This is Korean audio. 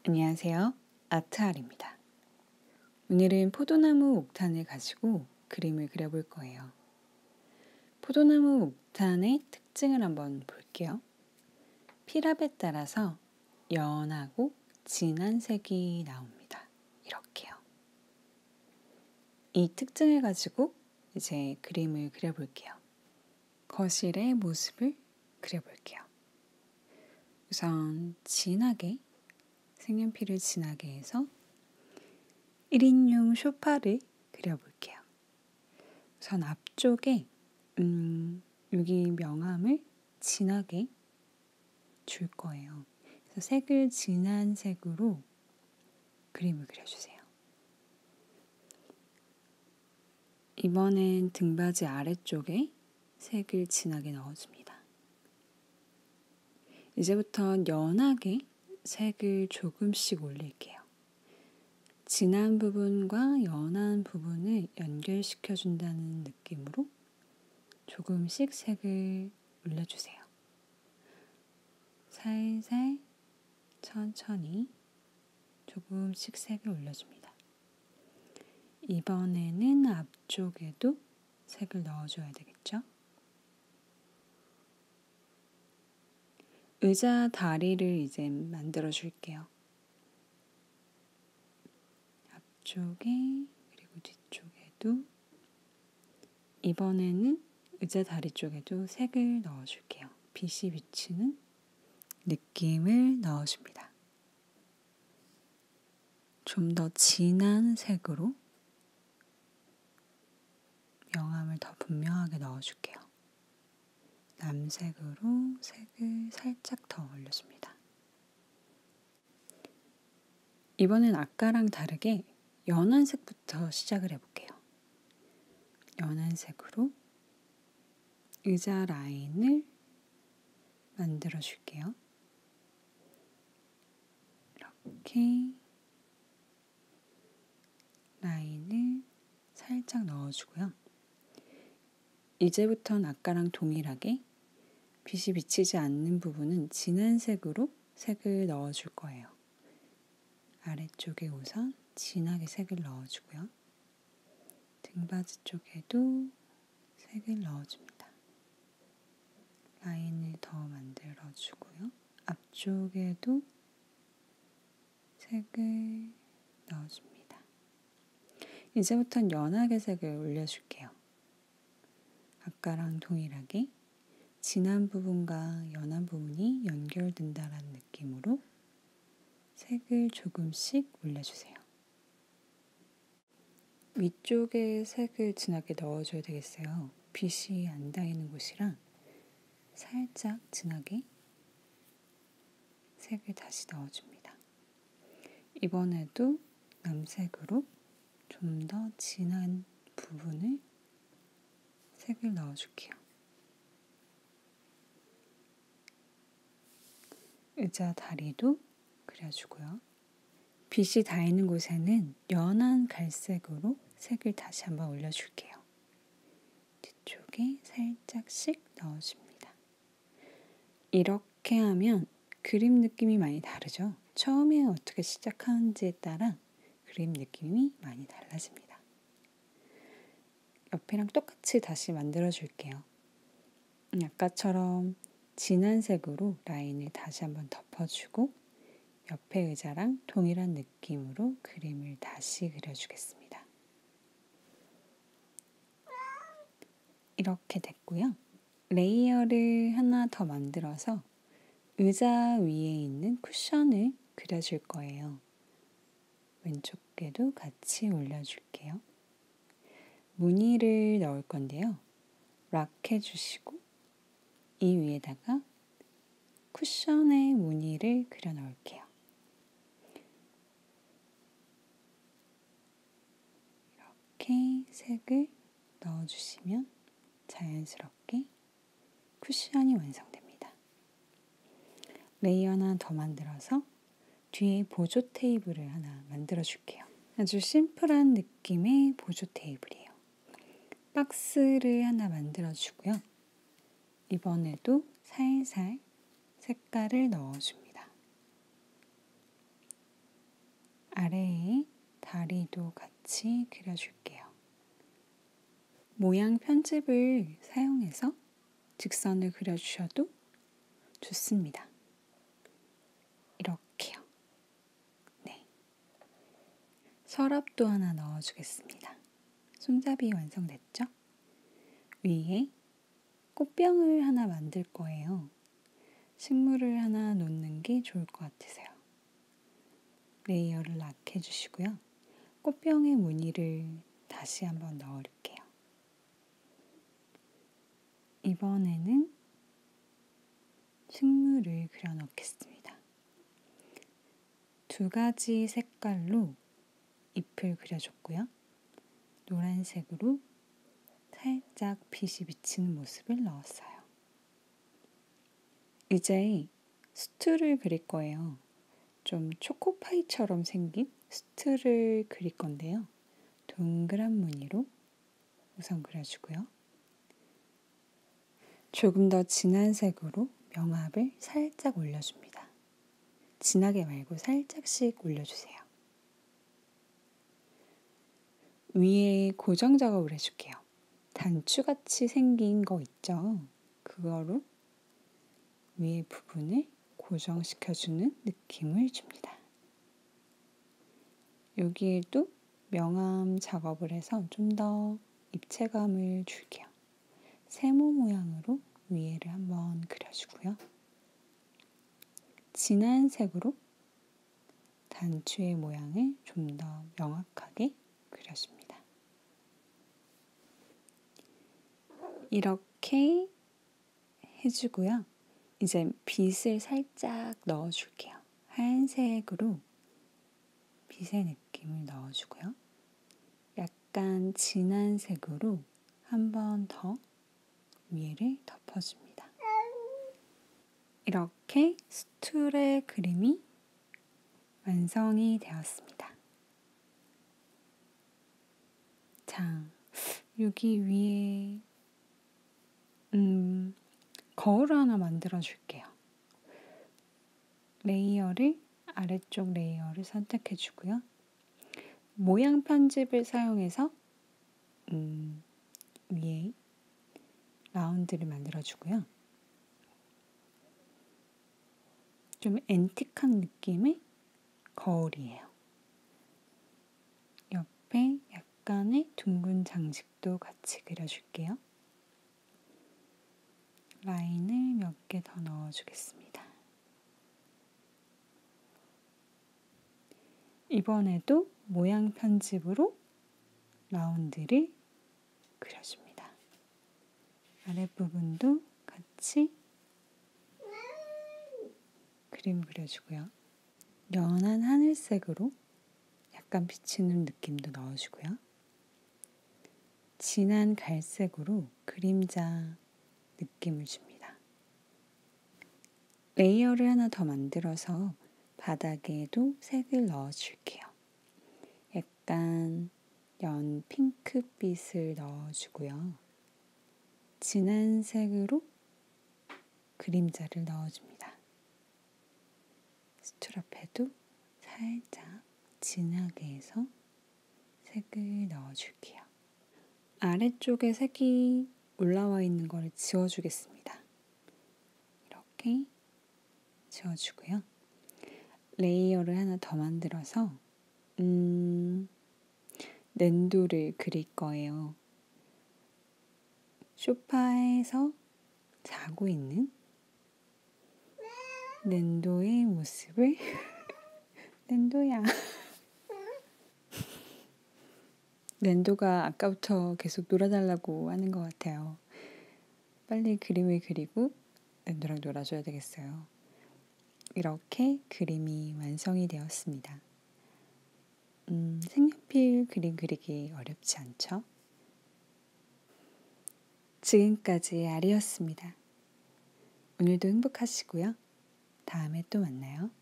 안녕하세요. 아트알입니다. 오늘은 포도나무 옥탄을 가지고 그림을 그려볼 거예요. 포도나무 옥탄의 특징을 한번 볼게요. 피랍에 따라서 연하고 진한 색이 나옵니다. 이렇게요. 이 특징을 가지고 이제 그림을 그려볼게요. 거실의 모습을 그려볼게요. 우선 진하게 색연필을 진하게 해서 1인용 소파를 그려볼게요. 우선 앞쪽에 여기 명암을 진하게 줄 거예요. 그래서 색을 진한 색으로 그림을 그려주세요. 이번엔 등받이 아래쪽에 색을 진하게 넣어줍니다. 이제부터 연하게 색을 조금씩 올릴게요. 진한 부분과 연한 부분을 연결시켜준다는 느낌으로 조금씩 색을 올려주세요. 살살 천천히 조금씩 색을 올려줍니다. 이번에는 앞쪽에도 색을 넣어줘야 되겠죠? 의자 다리를 이제 만들어 줄게요. 앞쪽에 그리고 뒤쪽에도 이번에는 의자 다리 쪽에도 색을 넣어줄게요. 빛이 비치는 느낌을 넣어줍니다. 좀 더 진한 색으로 명암을 더 분명하게 넣어줄게요. 남색으로 색을 살짝 더 올려줍니다. 이번엔 아까랑 다르게 연한 색부터 시작을 해볼게요. 연한 색으로 의자 라인을 만들어 줄게요. 이렇게 라인을 살짝 넣어주고요. 이제부터는 아까랑 동일하게 빛이 비치지 않는 부분은 진한 색으로 색을 넣어줄 거예요. 아래쪽에 우선 진하게 색을 넣어주고요. 등받이 쪽에도 색을 넣어줍니다. 라인을 더 만들어주고요. 앞쪽에도 색을 넣어줍니다. 이제부터는 연하게 색을 올려줄게요. 아까랑 동일하게 진한 부분과 연한 부분이 연결된다는 느낌으로 색을 조금씩 올려주세요. 위쪽에 색을 진하게 넣어줘야 되겠어요. 빛이 안 닿이는 곳이라 살짝 진하게 색을 다시 넣어줍니다. 이번에도 남색으로 좀 더 진한 부분을 색을 넣어줄게요. 의자 다리도 그려주고요. 빛이 닿이는 곳에는 연한 갈색으로 색을 다시 한번 올려줄게요. 뒤쪽에 살짝씩 넣어줍니다. 이렇게 하면 그림 느낌이 많이 다르죠? 처음에 어떻게 시작하는지에 따라 그림 느낌이 많이 달라집니다. 옆이랑 똑같이 다시 만들어 줄게요. 아까처럼 진한 색으로 라인을 다시 한번 덮어주고 옆에 의자랑 동일한 느낌으로 그림을 다시 그려주겠습니다. 이렇게 됐고요. 레이어를 하나 더 만들어서 의자 위에 있는 쿠션을 그려줄 거예요. 왼쪽에도 같이 올려줄게요. 무늬를 넣을 건데요. 락 해주시고 이 위에다가 쿠션의 무늬를 그려 넣을게요. 이렇게 색을 넣어주시면 자연스럽게 쿠션이 완성됩니다. 레이어 하나 더 만들어서 뒤에 보조 테이블을 하나 만들어 줄게요. 아주 심플한 느낌의 보조 테이블이에요. 박스를 하나 만들어 주고요. 이번에도 살살 색깔을 넣어줍니다. 아래에 다리도 같이 그려줄게요. 모양 편집을 사용해서 직선을 그려주셔도 좋습니다. 이렇게요. 네. 서랍도 하나 넣어주겠습니다. 손잡이 완성됐죠? 위에 꽃병을 하나 만들 거예요. 식물을 하나 놓는 게 좋을 것 같으세요. 레이어를 락해 주시고요. 꽃병의 무늬를 다시 한번 넣어볼게요. 이번에는 식물을 그려 넣겠습니다. 두 가지 색깔로 잎을 그려줬고요. 노란색으로 살짝 빛이 비치는 모습을 넣었어요. 이제 수트를 그릴 거예요. 좀 초코파이처럼 생긴 수트를 그릴 건데요. 동그란 무늬로 우선 그려주고요. 조금 더 진한 색으로 명암을 살짝 올려줍니다. 진하게 말고 살짝씩 올려주세요. 위에 고정 작업을 해줄게요. 단추같이 생긴 거 있죠? 그거로 위에 부분을 고정시켜주는 느낌을 줍니다. 여기에도 명암 작업을 해서 좀 더 입체감을 줄게요. 세모 모양으로 위에를 한번 그려주고요. 진한 색으로 단추의 모양을 좀 더 명확하게 그려줍니다. 이렇게 해주고요. 이제 빛을 살짝 넣어줄게요. 하얀색으로 빛의 느낌을 넣어주고요. 약간 진한 색으로 한 번 더 위에를 덮어줍니다. 이렇게 스툴의 그림이 완성이 되었습니다. 자, 여기 위에 거울을 하나 만들어 줄게요. 아래쪽 레이어를 선택해 주고요. 모양 편집을 사용해서 위에 라운드를 만들어 주고요. 좀 앤틱한 느낌의 거울이에요. 옆에 약간의 둥근 장식도 같이 그려줄게요. 라인을 몇 개 더 넣어주겠습니다. 이번에도 모양 편집으로 라운드를 그려줍니다. 아랫부분도 같이 그림 그려주고요. 연한 하늘색으로 약간 비치는 느낌도 넣어주고요. 진한 갈색으로 그림자 느낌을 줍니다. 레이어를 하나 더 만들어서 바닥에도 색을 넣어줄게요. 약간 연 핑크빛을 넣어주고요. 진한 색으로 그림자를 넣어줍니다. 스툴 앞에도 살짝 진하게 해서 색을 넣어줄게요. 아래쪽에 색이 올라와 있는 거를 지워주겠습니다. 이렇게 지워주고요. 레이어를 하나 더 만들어서 낸도를 그릴 거예요. 소파에서 자고 있는 낸도의 모습을 낸도야. 낸도가 아까부터 계속 놀아달라고 하는 것 같아요. 빨리 그림을 그리고 낸도랑 놀아줘야 되겠어요. 이렇게 그림이 완성이 되었습니다. 색연필 그림 그리기 어렵지 않죠? 지금까지 아리였습니다. 오늘도 행복하시고요. 다음에 또 만나요.